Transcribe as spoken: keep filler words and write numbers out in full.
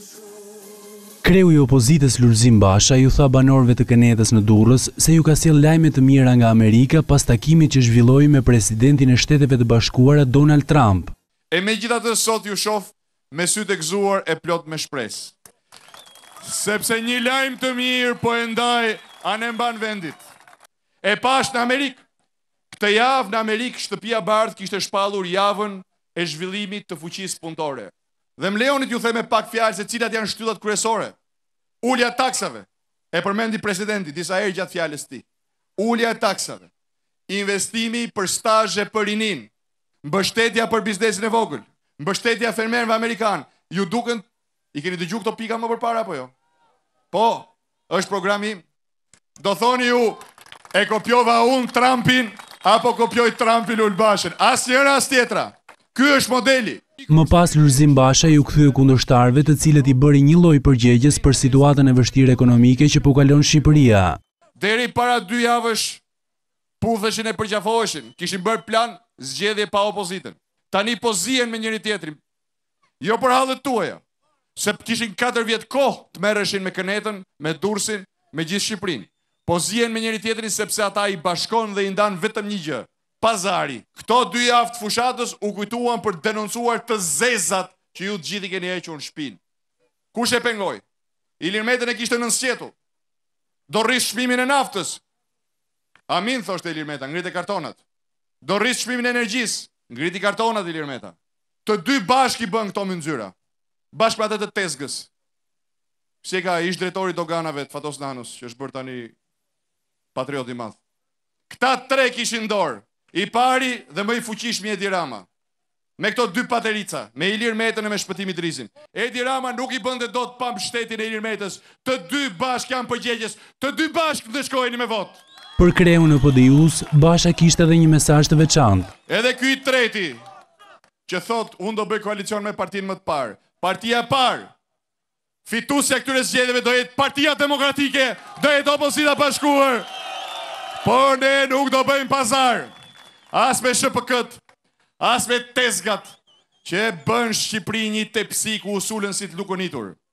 Kreu i opozitës Lulzim Basha ju tha banorëve të Kenedës në Durrës se ju ka sjell lajme të mira nga Amerika pas takimit që zhvilloi me presidentin e Shteteve të Bashkuara Donald Trump. E megjithatë sot ju shoh me sytë e gëzuar e plot me shpresë. Sepse një lajm të mirë po e ndaj anë mban vendit. E pash në Amerikë. Këtë javë në Amerikë Shtëpia e Bardhë kishte shpallur javën e zhvillimit të fuqisë punëtore. Dhe më lejonit ju them me pak fjalë se cilat janë shtyllat kryesore. Ulja e taksave, e përmendi presidenti disa herë gjatë fjalës tij. Ulja e taksave, investimi për stazhe për rinin, mbështetja për biznesin e vogël, mbështetja fermerëve amerikan. Ju duken, i keni dëgjuar këto pika më përpara apo jo? Po, është programi im. Do thoni ju, e kopjova unë Trumpin apo kopjoj Trumpin Ulbashën. Asnjëra as tjetra. Ky është modeli. Më pas Lulzim Basha ju kthye kundërshtarëve të cilët i bëri një lloj përgjigjes për situatën e vështirë ekonomike që po kalon Shqipëria. Deri para dy javësh putheshin e përqafoheshin, kishin bërë plan zgjedhje pa opozitën. Tani po zihen me njëri tjetrin. Jo për hallet tuaja, se kishin katër vjet kohë të merreshin me Kenetën, me Durrësin, me gjithë Shqipërinë. Po zihen me njëri tjetrin sepse ata i bashkon dhe i ndan vetëm një gjë. Pazari. Këto dy javë të fushatës u kujtuan për denoncuar të zezat që ju të gjithi keni hequr në shpinë. Kush e pengoi? Ilir Metën e kishte nënsqetur. Do rris çmimin e naftës. Amin, thoshte Ilir Meta, ngriti kartonat. Do rris çmimin e energjisë, ngriti kartonat Ilir Meta. Të dy bashkë i bën këto mënyrë. Bashkë me atë të Tezgës. Si ka ish drejtori doganave të Fatos Nanus, që është bërë tani patriot i madh. Këta tre kishin dorë. I pari dhe më i fuqishmi Edi Rama. Me këto dy paterica, me Ilir Metën e me Shpëtimi Drizin. Edi Rama nuk i bënte dot pa mbështetjen e Ilir Metës. Të dy bashkë janë përgjegjës, të dy bashkë ndeshkoheni me votë. Për kreun e P D I-s, Basha kishte edhe një mesazh të veçantë. Edhe ky i treti, që thot unë do bëj koalicion me partinë më të parë. Partia e parë, fituesja këtyre zgjedhjeve do jetë Partia Demokratike, do jetë opozita bashkuar. Por ne nuk do bëjmë pazar. As me Sh P K-t, as me Tezgat, që e bën Shqipëri një tepsi ku usulën si të lukonitur.